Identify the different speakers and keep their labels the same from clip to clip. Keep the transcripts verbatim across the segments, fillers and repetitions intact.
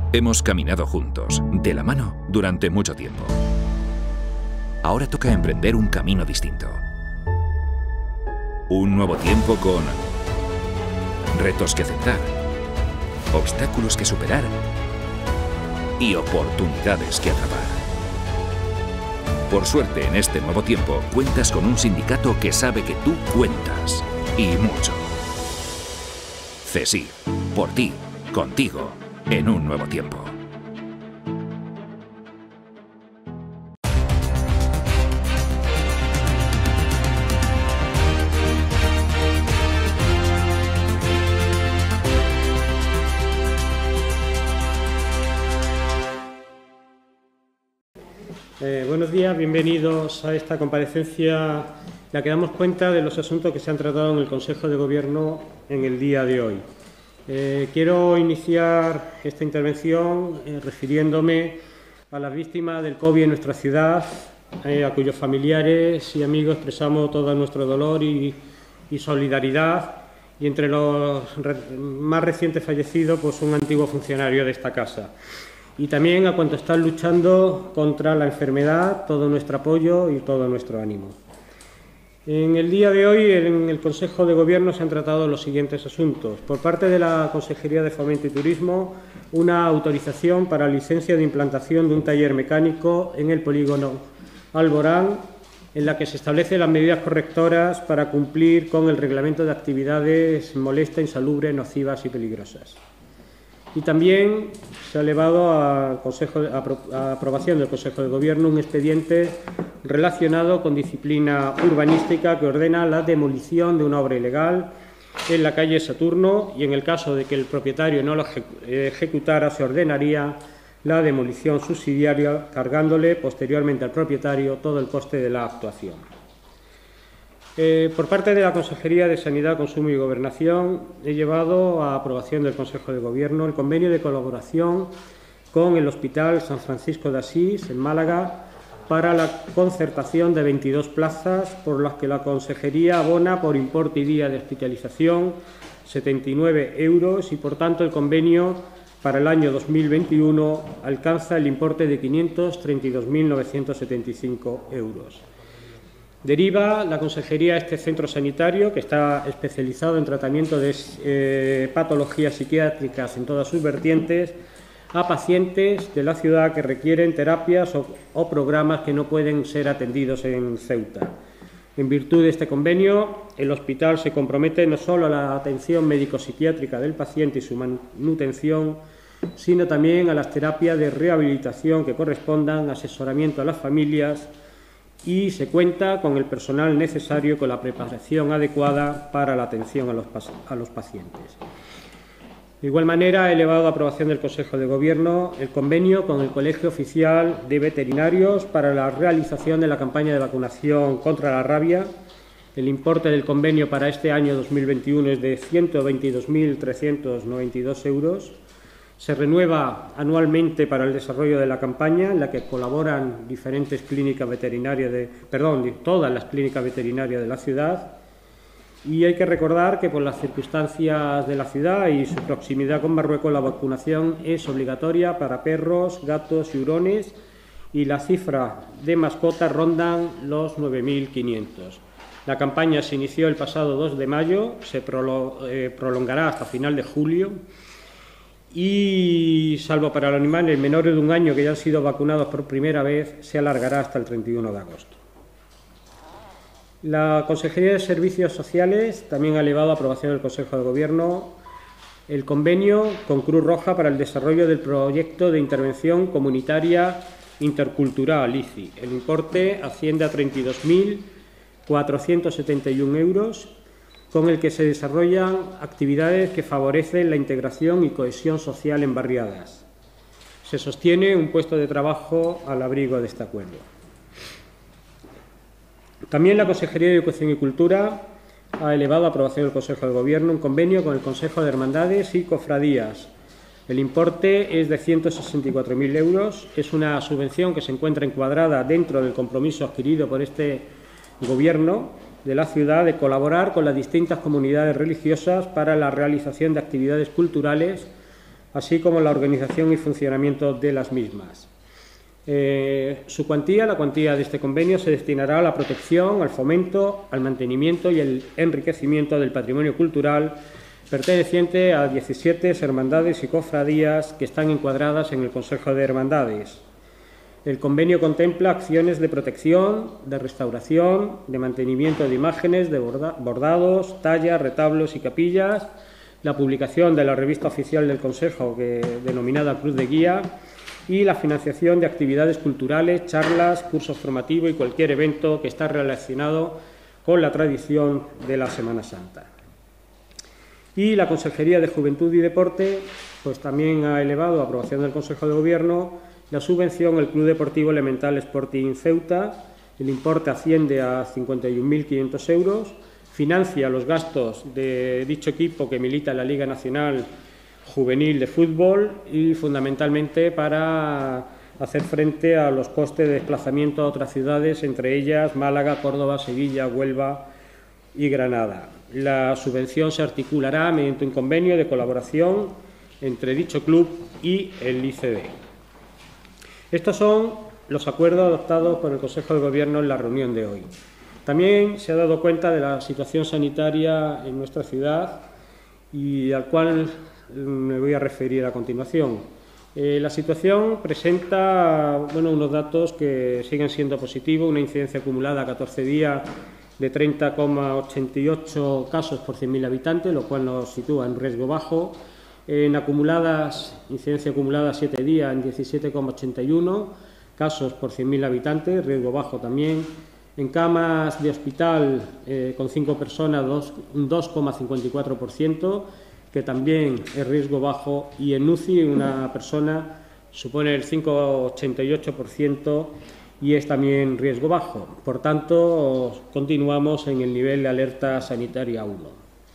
Speaker 1: Hemos caminado juntos, de la mano, durante mucho tiempo. Ahora toca emprender un camino distinto. Un nuevo tiempo con retos que aceptar, obstáculos que superar y oportunidades que atrapar. Por suerte, en este nuevo tiempo, cuentas con un sindicato que sabe que tú cuentas, y mucho. CESIF, por ti, contigo, en un nuevo tiempo.
Speaker 2: Eh, buenos días, bienvenidos a esta comparecencia en la que damos cuenta de los asuntos que se han tratado en el Consejo de Gobierno en el día de hoy. Eh, quiero iniciar esta intervención eh, refiriéndome a las víctimas del COVID en nuestra ciudad, eh, a cuyos familiares y amigos expresamos todo nuestro dolor y, y solidaridad, y entre los re más recientes fallecidos, pues un antiguo funcionario de esta casa. Y también a cuantos están luchando contra la enfermedad, todo nuestro apoyo y todo nuestro ánimo. En el día de hoy, en el Consejo de Gobierno, se han tratado los siguientes asuntos. Por parte de la Consejería de Fomento y Turismo, una autorización para la licencia de implantación de un taller mecánico en el polígono Alborán, en la que se establecen las medidas correctoras para cumplir con el reglamento de actividades molestas, insalubres, nocivas y peligrosas. Y también se ha elevado a, consejo, a, apro a aprobación del Consejo de Gobierno un expediente relacionado con disciplina urbanística que ordena la demolición de una obra ilegal en la calle Saturno, y en el caso de que el propietario no lo eje ejecutara, se ordenaría la demolición subsidiaria, cargándole posteriormente al propietario todo el coste de la actuación. Eh, por parte de la Consejería de Sanidad, Consumo y Gobernación, he llevado a aprobación del Consejo de Gobierno el convenio de colaboración con el Hospital San Francisco de Asís, en Málaga, para la concertación de veintidós plazas, por las que la Consejería abona por importe y día de hospitalización setenta y nueve euros, y por tanto el convenio para el año dos mil veintiuno alcanza el importe de quinientos treinta y dos mil novecientos setenta y cinco euros. Deriva la Consejería a este centro sanitario, que está especializado en tratamiento de eh, patologías psiquiátricas en todas sus vertientes, a pacientes de la ciudad que requieren terapias o, o programas que no pueden ser atendidos en Ceuta. En virtud de este convenio, el hospital se compromete no solo a la atención médico-psiquiátrica del paciente y su manutención, sino también a las terapias de rehabilitación que correspondan, asesoramiento a las familias, y se cuenta con el personal necesario, con la preparación adecuada para la atención a los, a los pacientes. De igual manera, he elevado a aprobación del Consejo de Gobierno el convenio con el Colegio Oficial de Veterinarios para la realización de la campaña de vacunación contra la rabia. El importe del convenio para este año dos mil veintiuno es de ciento veintidós mil trescientos noventa y dos euros. Se renueva anualmente para el desarrollo de la campaña, en la que colaboran diferentes clínicas veterinarias, de, perdón, todas las clínicas veterinarias de la ciudad. Y hay que recordar que por las circunstancias de la ciudad y su proximidad con Marruecos, la vacunación es obligatoria para perros, gatos y hurones, y la cifra de mascotas rondan los nueve mil quinientos. La campaña se inició el pasado dos de mayo, se prolo eh, prolongará hasta final de julio, y, salvo para los animales menores de un año que ya han sido vacunados por primera vez, se alargará hasta el treinta y uno de agosto. La Consejería de Servicios Sociales también ha elevado a aprobación del Consejo de Gobierno el convenio con Cruz Roja para el desarrollo del proyecto de intervención comunitaria intercultural, I C I. El importe asciende a treinta y dos mil cuatrocientos setenta y uno euros, con el que se desarrollan actividades que favorecen la integración y cohesión social en barriadas. Se sostiene un puesto de trabajo al abrigo de este acuerdo. También la Consejería de Educación y Cultura ha elevado a aprobación del Consejo de Gobierno un convenio con el Consejo de Hermandades y Cofradías. El importe es de ciento sesenta y cuatro mil euros. Es una subvención que se encuentra encuadrada dentro del compromiso adquirido por este Gobierno de la ciudad de colaborar con las distintas comunidades religiosas para la realización de actividades culturales así como la organización y funcionamiento de las mismas. Eh, su cuantía, la cuantía de este convenio, se destinará a la protección, al fomento, al mantenimiento y el enriquecimiento del patrimonio cultural perteneciente a diecisiete hermandades y cofradías que están encuadradas en el Consejo de Hermandades. El convenio contempla acciones de protección, de restauración, de mantenimiento de imágenes, de bordados, tallas, retablos y capillas, la publicación de la revista oficial del Consejo, que, denominada Cruz de Guía, y la financiación de actividades culturales, charlas, cursos formativos y cualquier evento que está relacionado con la tradición de la Semana Santa. Y la Consejería de Juventud y Deporte pues también ha elevado a aprobación del Consejo de Gobierno la subvención al Club Deportivo Elemental Sporting Ceuta. El importe asciende a cincuenta y un mil quinientos euros, financia los gastos de dicho equipo que milita en la Liga Nacional Juvenil de Fútbol y fundamentalmente para hacer frente a los costes de desplazamiento a otras ciudades, entre ellas Málaga, Córdoba, Sevilla, Huelva y Granada. La subvención se articulará mediante un convenio de colaboración entre dicho club y el I C D. Estos son los acuerdos adoptados por el Consejo de Gobierno en la reunión de hoy. También se ha dado cuenta de la situación sanitaria en nuestra ciudad y al cual me voy a referir a continuación. Eh, la situación presenta bueno, unos datos que siguen siendo positivos, una incidencia acumulada a catorce días de treinta coma ochenta y ocho casos por cien mil habitantes, lo cual nos sitúa en riesgo bajo. En acumuladas, incidencia acumulada siete días en diecisiete coma ochenta y uno casos por cien mil habitantes, riesgo bajo también. En camas de hospital eh, con cinco personas, un dos coma cincuenta y cuatro por ciento, que también es riesgo bajo, y en U C I una persona supone el cinco coma ochenta y ocho por ciento y es también riesgo bajo. Por tanto, continuamos en el nivel de alerta sanitaria uno.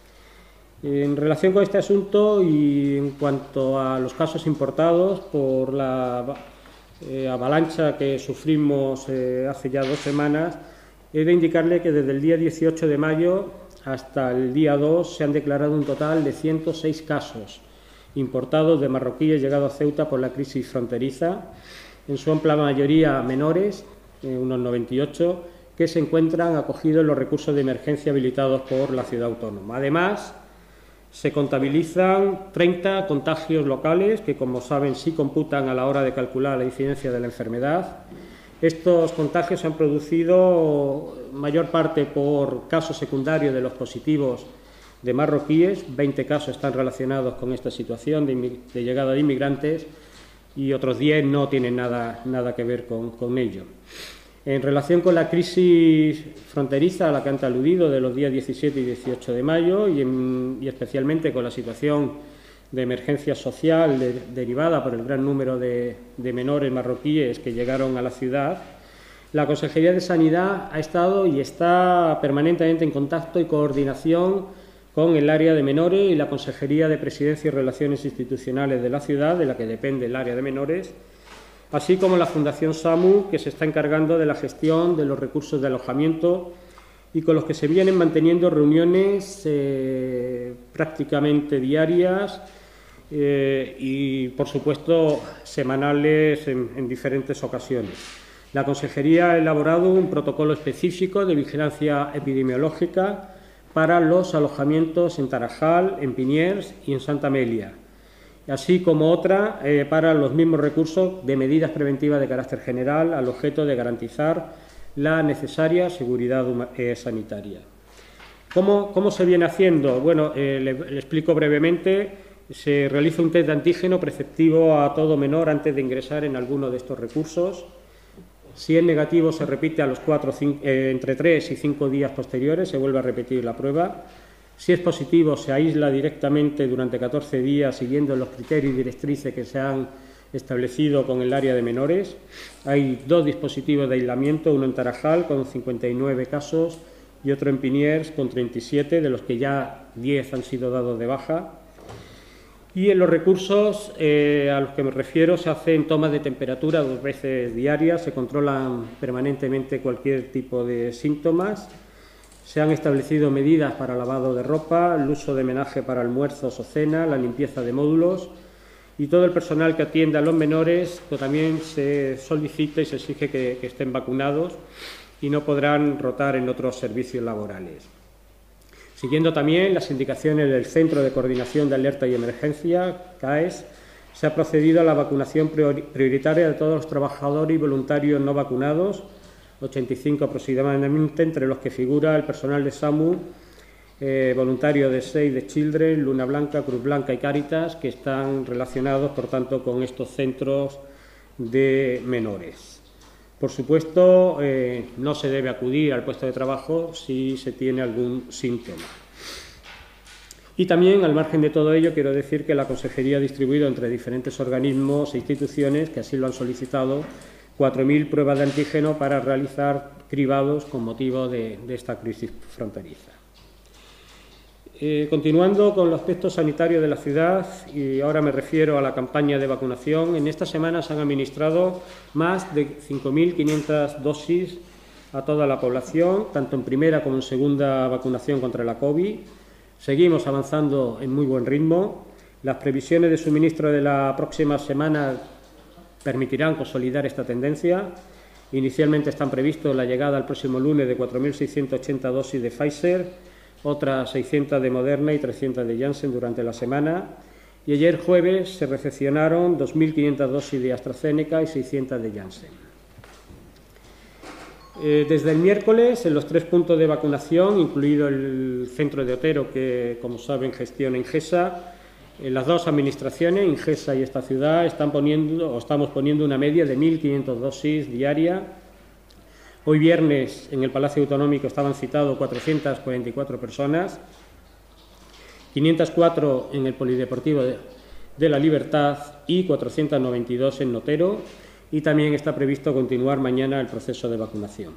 Speaker 2: En relación con este asunto y en cuanto a los casos importados por la eh, avalancha que sufrimos eh, hace ya dos semanas, he de indicarle que desde el día dieciocho de mayo hasta el día dos se han declarado un total de ciento seis casos importados de marroquíes llegados a Ceuta por la crisis fronteriza, en su amplia mayoría menores, eh, unos noventa y ocho, que se encuentran acogidos en los recursos de emergencia habilitados por la ciudad autónoma. Además, se contabilizan treinta contagios locales que, como saben, sí computan a la hora de calcular la incidencia de la enfermedad. Estos contagios se han producido mayor parte por casos secundarios de los positivos de marroquíes. veinte casos están relacionados con esta situación de, de llegada de inmigrantes y otros diez no tienen nada, nada que ver con, con ello. En relación con la crisis fronteriza a la que han aludido de los días diecisiete y dieciocho de mayo y, en, y especialmente con la situación de emergencia social de, derivada por el gran número de, de menores marroquíes que llegaron a la ciudad, la Consejería de Sanidad ha estado y está permanentemente en contacto y coordinación con el área de menores y la Consejería de Presidencia y Relaciones Institucionales de la ciudad, de la que depende el área de menores, así como la Fundación SAMU, que se está encargando de la gestión de los recursos de alojamiento y con los que se vienen manteniendo reuniones eh, prácticamente diarias eh, y, por supuesto, semanales en, en diferentes ocasiones. La Consejería ha elaborado un protocolo específico de vigilancia epidemiológica para los alojamientos en Tarajal, en Piniers y en Santa Amelia, así como otra eh, para los mismos recursos de medidas preventivas de carácter general al objeto de garantizar la necesaria seguridad eh, sanitaria. ¿Cómo, ¿Cómo se viene haciendo? Bueno, eh, le, le explico brevemente. Se realiza un test de antígeno preceptivo a todo menor antes de ingresar en alguno de estos recursos. Si es negativo, se repite a los cuatro, cinco, eh, entre tres y cinco días posteriores, se vuelve a repetir la prueba. Si es positivo, se aísla directamente durante catorce días siguiendo los criterios y directrices que se han establecido con el área de menores. Hay dos dispositivos de aislamiento, uno en Tarajal con cincuenta y nueve casos y otro en Piniers con treinta y siete, de los que ya diez han sido dados de baja. Y en los recursos eh, a los que me refiero se hacen tomas de temperatura dos veces diarias, se controlan permanentemente cualquier tipo de síntomas, se han establecido medidas para lavado de ropa, el uso de menaje para almuerzos o cena, la limpieza de módulos y todo el personal que atienda a los menores pues, también se solicita y se exige que, que estén vacunados y no podrán rotar en otros servicios laborales. Siguiendo también las indicaciones del Centro de Coordinación de Alerta y Emergencia, C A E S, se ha procedido a la vacunación prioritaria de todos los trabajadores y voluntarios no vacunados, ochenta y cinco aproximadamente, entre los que figura el personal de SAMU, eh, voluntarios de Save the Children, Luna Blanca, Cruz Blanca y Cáritas, que están relacionados, por tanto, con estos centros de menores. Por supuesto, eh, no se debe acudir al puesto de trabajo si se tiene algún síntoma. Y también, al margen de todo ello, quiero decir que la Consejería ha distribuido entre diferentes organismos e instituciones que así lo han solicitado cuatro mil pruebas de antígeno para realizar cribados con motivo de, de esta crisis fronteriza. Eh, continuando con los aspectos sanitarios de la ciudad, y ahora me refiero a la campaña de vacunación, en esta semana se han administrado más de cinco mil quinientas dosis a toda la población, tanto en primera como en segunda vacunación contra la COVID. Seguimos avanzando en muy buen ritmo. Las previsiones de suministro de la próxima semana permitirán consolidar esta tendencia. Inicialmente están previstos la llegada el próximo lunes de cuatro mil seiscientas ochenta dosis de Pfizer, otras seiscientas de Moderna y trescientas de Janssen durante la semana. Y ayer jueves se recepcionaron dos mil quinientas dosis de AstraZeneca y seiscientas de Janssen. Eh, desde el miércoles, en los tres puntos de vacunación, incluido el centro de Otero, que, como saben, gestiona Ingesa, en las dos administraciones, Ingesa y esta ciudad, están poniendo, o estamos poniendo una media de mil quinientas dosis diarias. Hoy viernes, en el Palacio Autonómico, estaban citados cuatrocientas cuarenta y cuatro personas, quinientas cuatro en el Polideportivo de, de la Libertad y cuatrocientas noventa y dos en Otero. Y también está previsto continuar mañana el proceso de vacunación.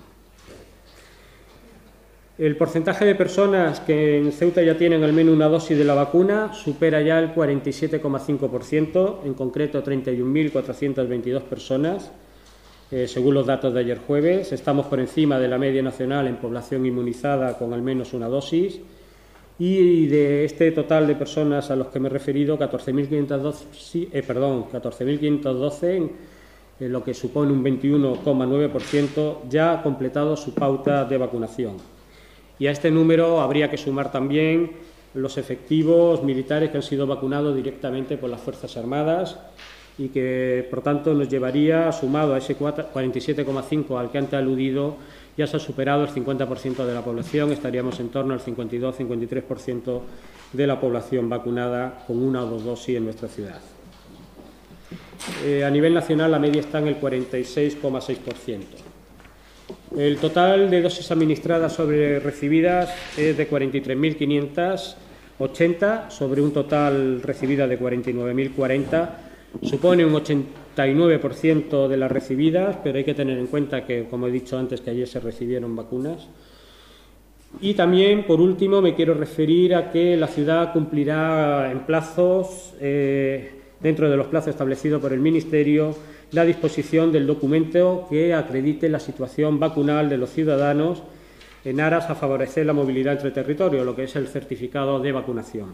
Speaker 2: El porcentaje de personas que en Ceuta ya tienen al menos una dosis de la vacuna supera ya el cuarenta y siete coma cinco por ciento, en concreto treinta y un mil cuatrocientas veintidós personas, eh, según los datos de ayer jueves. Estamos por encima de la media nacional en población inmunizada con al menos una dosis. Y de este total de personas a los que me he referido, catorce mil quinientos doce, eh, perdón, catorce mil quinientos doce, Eh, lo que supone un veintiuno coma nueve por ciento, ya ha completado su pauta de vacunación. Y a este número habría que sumar también los efectivos militares que han sido vacunados directamente por las Fuerzas Armadas y que, por tanto, nos llevaría, sumado a ese cuarenta y siete coma cinco al que antes aludido, ya se ha superado el cincuenta por ciento de la población, estaríamos en torno al cincuenta y dos a cincuenta y tres por ciento de la población vacunada con una o dos dosis en nuestra ciudad. Eh, a nivel nacional la media está en el cuarenta y seis coma seis por ciento. El total de dosis administradas sobre recibidas es de cuarenta y tres mil quinientas ochenta sobre un total recibida de cuarenta y nueve mil cuarenta. Supone un ochenta y nueve por ciento de las recibidas, pero hay que tener en cuenta que, como he dicho antes, que ayer se recibieron vacunas. Y también, por último, me quiero referir a que la ciudad cumplirá en plazos, eh, dentro de los plazos establecidos por el Ministerio, la disposición del documento que acredite la situación vacunal de los ciudadanos en aras a favorecer la movilidad entre territorios, lo que es el certificado de vacunación.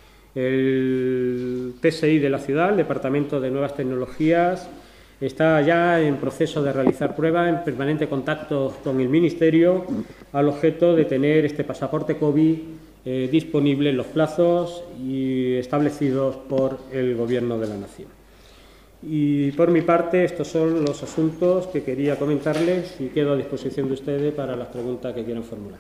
Speaker 2: El T S I de la ciudad, el Departamento de Nuevas Tecnologías, está ya en proceso de realizar pruebas, en permanente contacto con el Ministerio, al objeto de tener este pasaporte COVID eh, disponible en los plazos y establecidos por el Gobierno de la Nación. Y por mi parte, estos son los asuntos que quería comentarles y quedo a disposición de ustedes para las preguntas que quieran formular.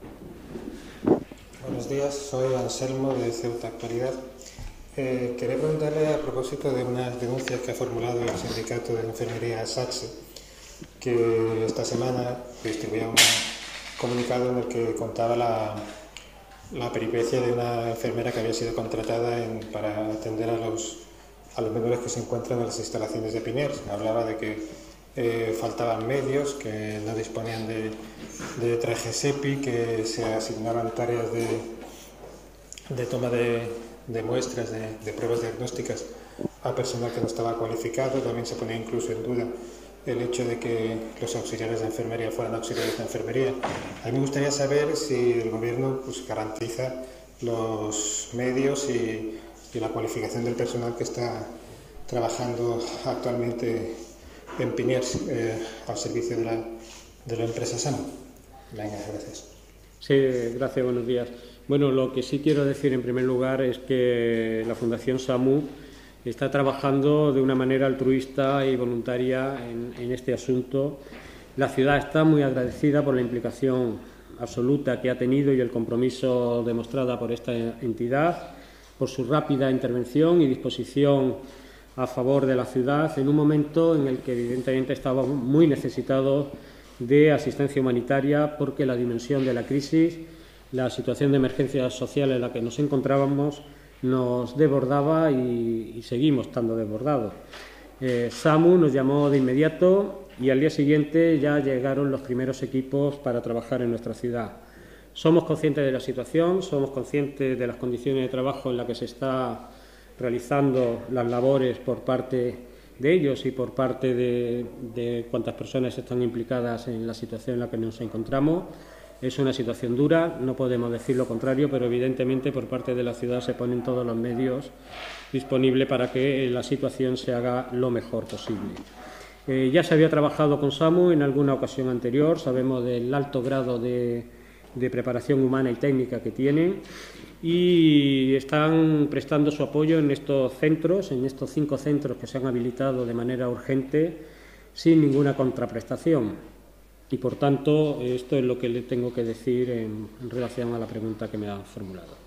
Speaker 3: Buenos días, soy Anselmo de Ceuta Actualidad. Eh, quería preguntarle a propósito de unas denuncias que ha formulado el sindicato de la enfermería SATSE, que esta semana distribuía un comunicado en el que contaba la, la peripecia de una enfermera que había sido contratada en, para atender a los, a los menores que se encuentran en las instalaciones de Piners. Hablaba de que eh, faltaban medios, que no disponían de, de trajes EPI, que se asignaban tareas de, de toma de, de muestras, de, de pruebas diagnósticas a personal que no estaba cualificado. También se ponía incluso en duda el hecho de que los auxiliares de enfermería fueran auxiliares de enfermería. A mí me gustaría saber si el Gobierno pues, garantiza los medios y, y la cualificación del personal que está trabajando actualmente en Piniers eh, al servicio de la, de la empresa SAMU. Venga, gracias.
Speaker 2: Sí, gracias, buenos días. Bueno, lo que sí quiero decir en primer lugar es que la Fundación SAMU está trabajando de una manera altruista y voluntaria en, en este asunto. La ciudad está muy agradecida por la implicación absoluta que ha tenido y el compromiso demostrado por esta entidad, por su rápida intervención y disposición a favor de la ciudad en un momento en el que evidentemente estaba muy necesitado de asistencia humanitaria, porque la dimensión de la crisis, la situación de emergencia social en la que nos encontrábamos, nos desbordaba y, y seguimos estando desbordados. Eh, SAMU nos llamó de inmediato y al día siguiente ya llegaron los primeros equipos para trabajar en nuestra ciudad. Somos conscientes de la situación, somos conscientes de las condiciones de trabajo en las que se está realizando las labores por parte de ellos y por parte de, de cuantas personas están implicadas en la situación en la que nos encontramos. Es una situación dura, no podemos decir lo contrario, pero evidentemente por parte de la ciudad se ponen todos los medios disponibles para que la situación se haga lo mejor posible. Eh, ya se había trabajado con SAMU en alguna ocasión anterior, sabemos del alto grado de, de preparación humana y técnica que tienen y están prestando su apoyo en estos centros, en estos cinco centros que se han habilitado de manera urgente sin ninguna contraprestación. Y, por tanto, esto es lo que le tengo que decir en, en relación a la pregunta que me ha formulado.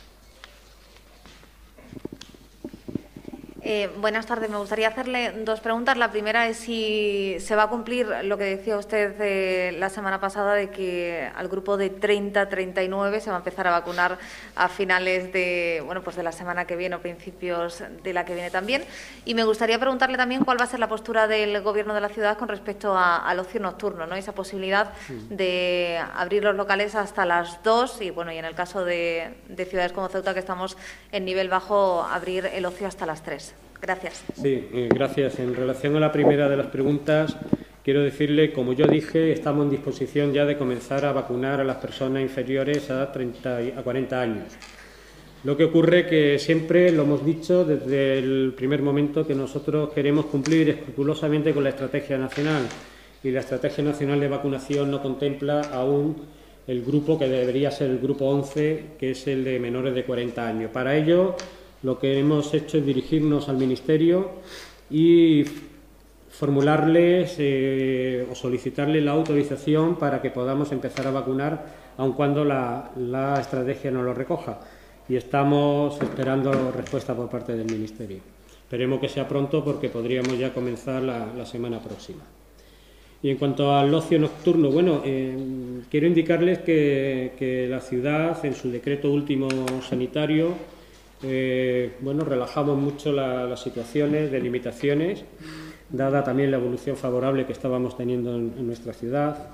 Speaker 4: Eh, buenas tardes. Me gustaría hacerle dos preguntas. La primera es si se va a cumplir lo que decía usted eh, la semana pasada, de que al grupo de treinta a treinta y nueve se va a empezar a vacunar a finales de, bueno, pues de la semana que viene o principios de la que viene también. Y me gustaría preguntarle también cuál va a ser la postura del Gobierno de la ciudad con respecto a, al ocio nocturno, ¿no? Esa posibilidad de abrir los locales hasta las dos y, bueno, y en el caso de, de ciudades como Ceuta, que estamos en nivel bajo, abrir el ocio hasta las tres. Gracias.
Speaker 2: Sí, eh, gracias. En relación a la primera de las preguntas, quiero decirle, como yo dije, estamos en disposición ya de comenzar a vacunar a las personas inferiores a, treinta, a cuarenta años. Lo que ocurre que siempre lo hemos dicho desde el primer momento, que nosotros queremos cumplir escrupulosamente con la estrategia nacional, y la estrategia nacional de vacunación no contempla aún el grupo que debería ser el grupo once, que es el de menores de cuarenta años. Para ello, lo que hemos hecho es dirigirnos al Ministerio y formularles eh, o solicitarles la autorización para que podamos empezar a vacunar, aun cuando la, la estrategia no lo recoja. Y estamos esperando respuesta por parte del Ministerio. Esperemos que sea pronto, porque podríamos ya comenzar la, la semana próxima. Y en cuanto al ocio nocturno, bueno, eh, quiero indicarles que, que la ciudad, en su decreto último sanitario, Eh, bueno, relajamos mucho la, las situaciones de limitaciones, dada también la evolución favorable que estábamos teniendo en, en nuestra ciudad.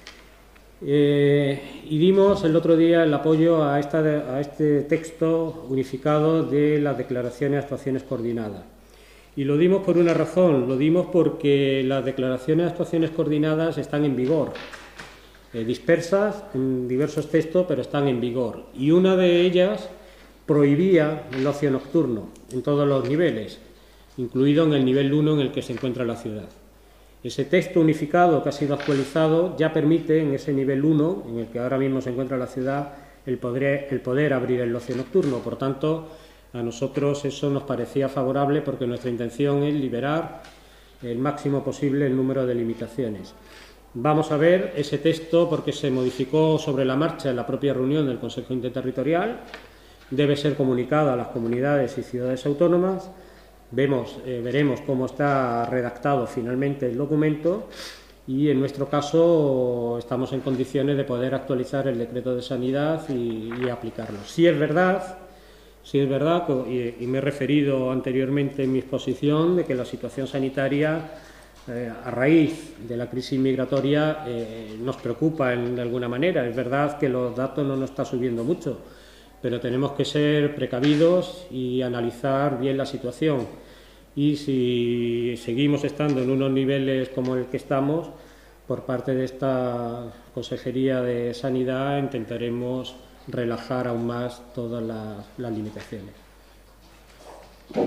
Speaker 2: Eh, y dimos el otro día el apoyo a, esta, a este texto unificado de las declaraciones de actuaciones coordinadas. Y lo dimos por una razón, lo dimos porque las declaraciones de actuaciones coordinadas están en vigor, eh, dispersas en diversos textos, pero están en vigor. Y una de ellas prohibía el ocio nocturno en todos los niveles, incluido en el nivel uno en el que se encuentra la ciudad. Ese texto unificado que ha sido actualizado ya permite en ese nivel uno, en el que ahora mismo se encuentra la ciudad, el poder, el poder abrir el ocio nocturno. Por tanto, a nosotros eso nos parecía favorable, porque nuestra intención es liberar el máximo posible el número de limitaciones. Vamos a ver ese texto, porque se modificó sobre la marcha en la propia reunión del Consejo Interterritorial. Debe ser comunicado a las comunidades y ciudades autónomas. Vemos, eh, veremos cómo está redactado finalmente el documento y, en nuestro caso, estamos en condiciones de poder actualizar el decreto de sanidad y, y aplicarlo. Si es verdad, si es verdad y, y me he referido anteriormente en mi exposición, de que la situación sanitaria, eh, a raíz de la crisis migratoria, eh, nos preocupa en, de alguna manera. Es verdad que los datos no nos están subiendo mucho, pero tenemos que ser precavidos y analizar bien la situación. Y si seguimos estando en unos niveles como el que estamos, por parte de esta Consejería de Sanidad intentaremos relajar aún más todas las, las limitaciones.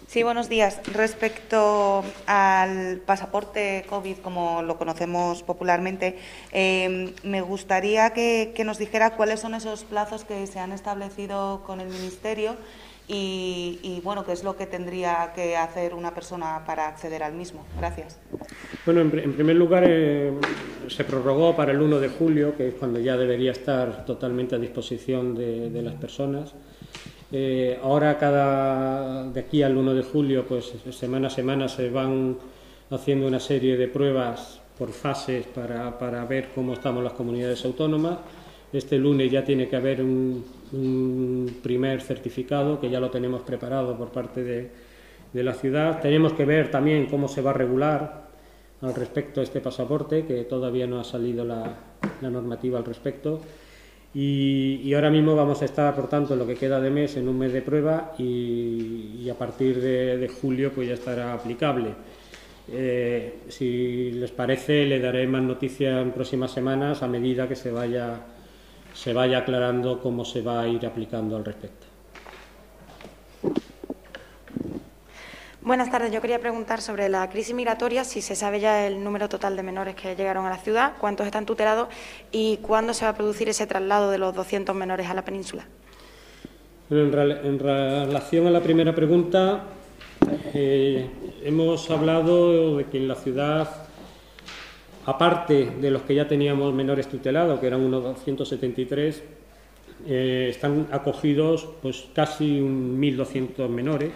Speaker 5: Sí, buenos días. Respecto al pasaporte COVID, como lo conocemos popularmente, eh, me gustaría que, que nos dijera cuáles son esos plazos que se han establecido con el Ministerio y, y bueno, qué es lo que tendría que hacer una persona para acceder al mismo. Gracias.
Speaker 2: Bueno, en, en primer lugar, eh, se prorrogó para el uno de julio, que es cuando ya debería estar totalmente a disposición de, de las personas. Eh, ahora, cada de aquí al uno de julio, pues semana a semana se van haciendo una serie de pruebas por fases para, para ver cómo estamos las comunidades autónomas. Este lunes ya tiene que haber un, un primer certificado, que ya lo tenemos preparado por parte de, de la ciudad. Tenemos que ver también cómo se va a regular al respecto a este pasaporte, que todavía no ha salido la, la normativa al respecto. Y, y ahora mismo vamos a estar, por tanto, en lo que queda de mes, en un mes de prueba y, y a partir de, de julio pues ya estará aplicable. Eh, si les parece, le daré más noticias en próximas semanas a medida que se vaya, se vaya aclarando cómo se va a ir aplicando al respecto.
Speaker 6: Buenas tardes. Yo quería preguntar sobre la crisis migratoria, si se sabe ya el número total de menores que llegaron a la ciudad, cuántos están tutelados y cuándo se va a producir ese traslado de los doscientos menores a la península.
Speaker 2: Bueno, en, re en relación a la primera pregunta, eh, hemos hablado de que en la ciudad, aparte de los que ya teníamos menores tutelados, que eran unos doscientos setenta y tres, eh, están acogidos pues casi mil doscientos menores.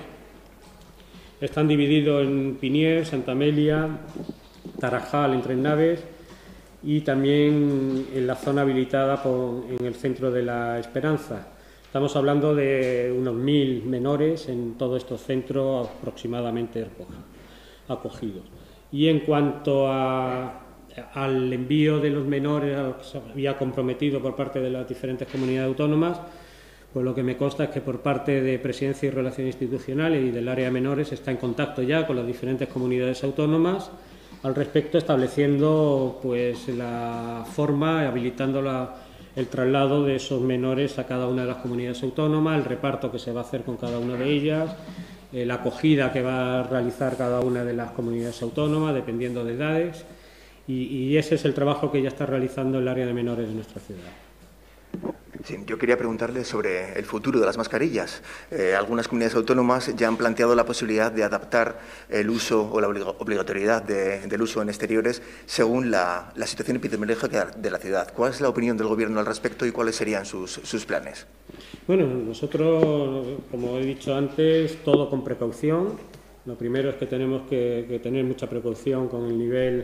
Speaker 2: Están divididos en Pinier, Santa Amelia, Tarajal, en Tres Naves y también en la zona habilitada por, en el centro de la Esperanza. Estamos hablando de unos mil menores en todos estos centros aproximadamente acogidos. Y en cuanto a, al envío de los menores a los que se había comprometido por parte de las diferentes comunidades autónomas, pues lo que me consta es que por parte de Presidencia y Relaciones Institucionales y del área de menores está en contacto ya con las diferentes comunidades autónomas al respecto, estableciendo pues la forma, habilitando la, el traslado de esos menores a cada una de las comunidades autónomas, el reparto que se va a hacer con cada una de ellas, eh, la acogida que va a realizar cada una de las comunidades autónomas, dependiendo de edades, y, y ese es el trabajo que ya está realizando el área de menores de nuestra ciudad.
Speaker 7: Sí, yo quería preguntarle sobre el futuro de las mascarillas. Eh, algunas comunidades autónomas ya han planteado la posibilidad de adaptar el uso o la obligatoriedad de, del uso en exteriores según la, la situación epidemiológica de la ciudad. ¿Cuál es la opinión del Gobierno al respecto y cuáles serían sus, sus planes?
Speaker 2: Bueno, nosotros, como he dicho antes, todo con precaución. Lo primero es que tenemos que, que tener mucha precaución con el nivel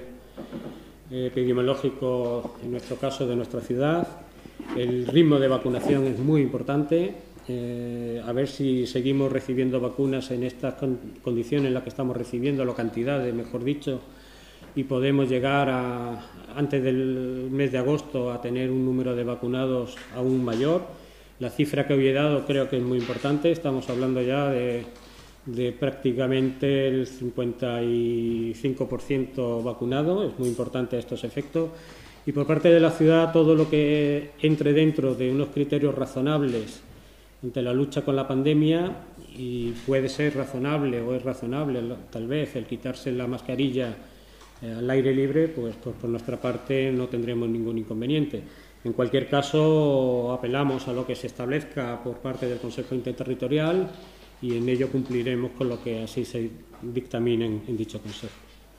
Speaker 2: epidemiológico, en nuestro caso, de nuestra ciudad. El ritmo de vacunación es muy importante, eh, a ver si seguimos recibiendo vacunas en estas con condiciones en las que estamos recibiendo, la cantidades, mejor dicho, y podemos llegar a, antes del mes de agosto a tener un número de vacunados aún mayor. La cifra que hoy he dado creo que es muy importante, estamos hablando ya de, de prácticamente el cincuenta y cinco por ciento vacunado, es muy importante estos efectos. Y por parte de la ciudad, todo lo que entre dentro de unos criterios razonables ante la lucha con la pandemia, y puede ser razonable o es razonable tal vez el quitarse la mascarilla eh, al aire libre, pues, pues por nuestra parte no tendremos ningún inconveniente. En cualquier caso, apelamos a lo que se establezca por parte del Consejo Interterritorial y en ello cumpliremos con lo que así se dictamine en, en dicho Consejo.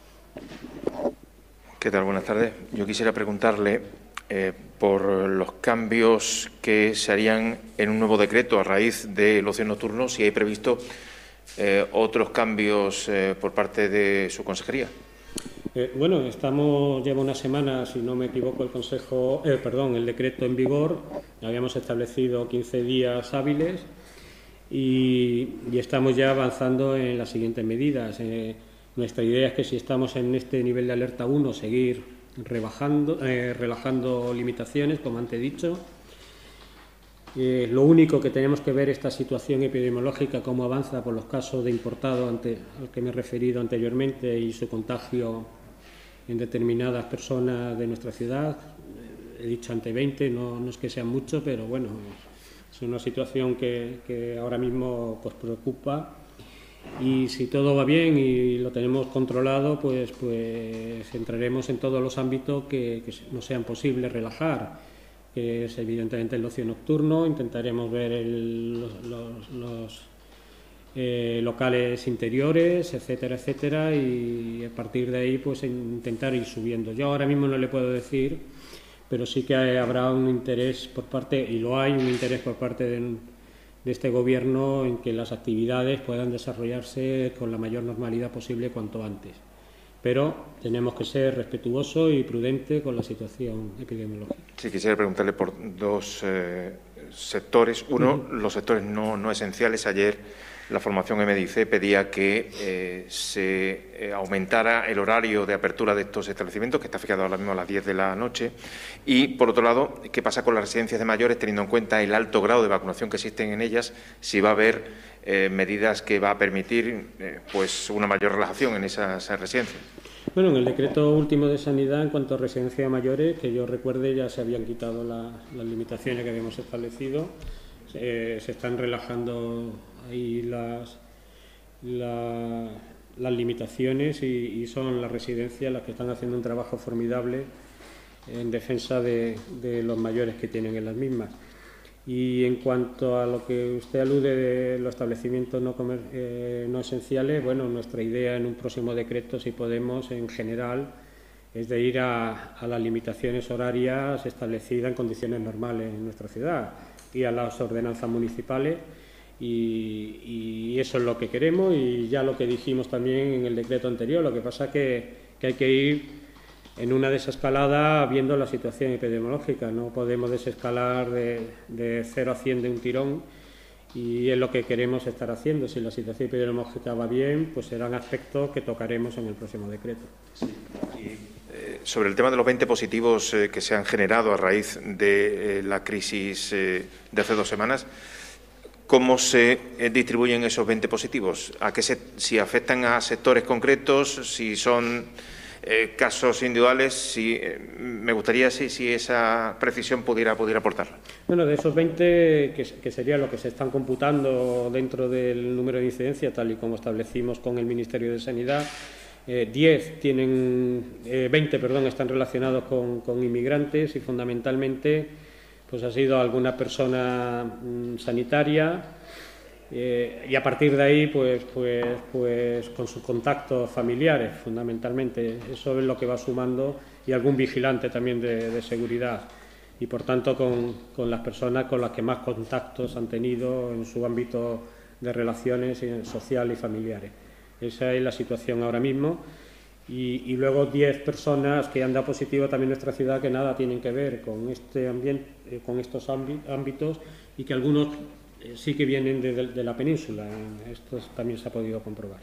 Speaker 8: ¿Qué tal? Buenas tardes. Yo quisiera preguntarle eh, por los cambios que se harían en un nuevo decreto a raíz del ocio nocturno, si hay previsto eh, otros cambios eh, por parte de su consejería.
Speaker 2: Eh, bueno, estamos, lleva una semana, si no me equivoco, el Consejo, eh, perdón, el decreto en vigor. Habíamos establecido quince días hábiles y, y estamos ya avanzando en las siguientes medidas. Eh, Nuestra idea es que si estamos en este nivel de alerta uno, seguir rebajando, eh, relajando limitaciones, como antes he dicho. Eh, lo único que tenemos que ver esta situación epidemiológica, cómo avanza por los casos de importado ante, al que me he referido anteriormente y su contagio en determinadas personas de nuestra ciudad. He dicho ante veinte, no, no es que sean muchos, pero bueno, es una situación que, que ahora mismo pues, preocupa. Y si todo va bien y lo tenemos controlado, pues, pues entraremos en todos los ámbitos que, que no sean posibles relajar, que es evidentemente el ocio nocturno. Intentaremos ver el, los, los, los eh, locales interiores, etcétera, etcétera, y a partir de ahí pues intentar ir subiendo. Yo ahora mismo no le puedo decir, pero sí que habrá un interés por parte, y lo hay, un interés por parte de... de este Gobierno en que las actividades puedan desarrollarse con la mayor normalidad posible cuanto antes. Pero tenemos que ser respetuosos y prudentes con la situación epidemiológica.
Speaker 8: Sí, quisiera preguntarle por dos eh, sectores. Uno, uh-huh. los sectores no, no esenciales. Ayer la formación M D I C pedía que eh, se eh, aumentara el horario de apertura de estos establecimientos, que está fijado ahora mismo a las diez de la noche. Y, por otro lado, ¿qué pasa con las residencias de mayores, teniendo en cuenta el alto grado de vacunación que existen en ellas? Si va a haber eh, medidas que va a permitir eh, pues una mayor relajación en esas, esas residencias.
Speaker 2: Bueno, en el decreto último de Sanidad, en cuanto a residencias de mayores, que yo recuerde, ya se habían quitado la, las limitaciones que habíamos establecido. Eh, se están relajando ahí las, la, las limitaciones y, y son las residencias las que están haciendo un trabajo formidable en defensa de, de los mayores que tienen en las mismas. Y en cuanto a lo que usted alude de los establecimientos no, comer, eh, no esenciales, bueno, nuestra idea en un próximo decreto, si podemos, en general, es de ir a, a las limitaciones horarias establecidas en condiciones normales en nuestra ciudad y a las ordenanzas municipales, y, y eso es lo que queremos, y ya lo que dijimos también en el decreto anterior. Lo que pasa es que, que hay que ir en una desescalada viendo la situación epidemiológica. No podemos desescalar de, de cero a cien de un tirón, y es lo que queremos estar haciendo. Si la situación epidemiológica va bien, pues serán aspectos que tocaremos en el próximo decreto.
Speaker 8: Sí. Y, eh, sobre el tema de los veinte positivos eh, que se han generado a raíz de eh, la crisis eh, de hace dos semanas, ¿cómo se eh, distribuyen esos veinte positivos? ¿A qué se, si afectan a sectores concretos, si son eh, casos individuales? Si, eh, me gustaría si, si esa precisión pudiera, pudiera aportarla.
Speaker 2: Bueno, de esos veinte, que, que sería lo que se están computando dentro del número de incidencia, tal y como establecimos con el Ministerio de Sanidad, eh, diez tienen, eh, veinte perdón, están relacionados con, con inmigrantes, y fundamentalmente pues ha sido alguna persona mmm, sanitaria, eh, y a partir de ahí pues, pues, pues con sus contactos familiares, fundamentalmente. Eso es lo que va sumando, y algún vigilante también de, de seguridad, y por tanto con, con las personas con las que más contactos han tenido en su ámbito de relaciones social y familiares. Esa es la situación ahora mismo. Y, y luego diez personas que han dado positivo también en nuestra ciudad, que nada tienen que ver con este ambiente, eh, con estos ámbitos, y que algunos eh, sí que vienen de, de, de la península. Esto también se ha podido comprobar.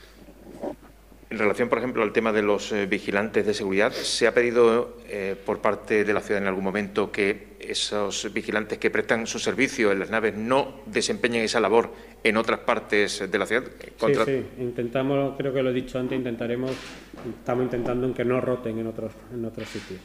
Speaker 8: En relación, por ejemplo, al tema de los eh, vigilantes de seguridad, ¿se ha pedido eh, por parte de la ciudad en algún momento que esos vigilantes que prestan su servicio en las naves no desempeñen esa labor en otras partes de la ciudad?
Speaker 2: Contra... Sí, sí, intentamos, creo que lo he dicho antes, intentaremos, estamos intentando que no roten en otros, en otros sitios.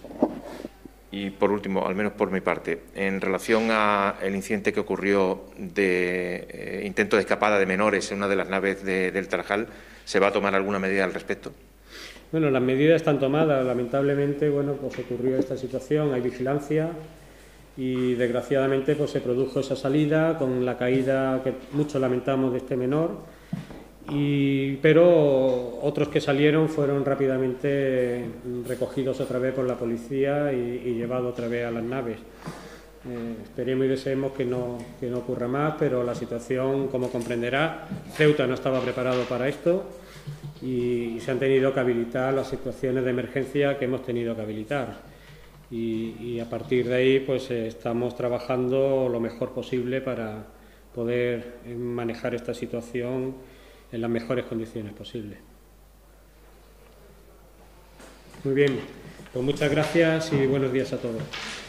Speaker 8: Y por último, al menos por mi parte, en relación al incidente que ocurrió de eh, intento de escapada de menores en una de las naves de, del Tarajal, ¿se va a tomar alguna medida al respecto?
Speaker 2: Bueno, las medidas están tomadas. Lamentablemente, bueno, pues ocurrió esta situación, hay vigilancia, y desgraciadamente pues se produjo esa salida con la caída que muchos lamentamos de este menor. Y, pero otros que salieron fueron rápidamente recogidos otra vez por la policía y, y llevados otra vez a las naves. Eh, esperemos y deseemos que no, que no ocurra más, pero la situación, como comprenderá, Ceuta no estaba preparado para esto, y, y se han tenido que habilitar las situaciones de emergencia que hemos tenido que habilitar. Y, y a partir de ahí pues eh, estamos trabajando lo mejor posible para poder eh, manejar esta situación en las mejores condiciones posibles. Muy bien, pues muchas gracias y buenos días a todos.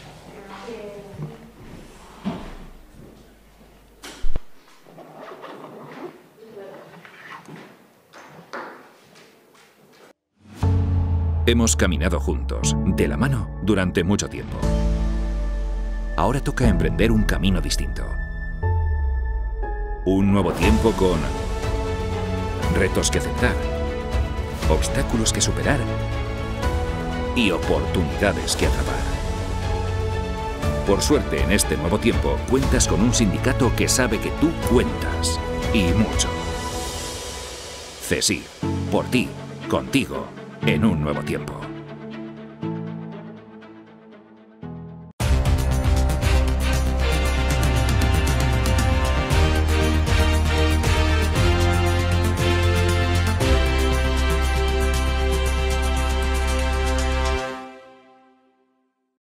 Speaker 1: Hemos caminado juntos, de la mano, durante mucho tiempo. Ahora toca emprender un camino distinto. Un nuevo tiempo con retos que aceptar, obstáculos que superar y oportunidades que atrapar. Por suerte, en este nuevo tiempo, cuentas con un sindicato que sabe que tú cuentas, y mucho. CESIF, por ti, contigo, en un nuevo tiempo.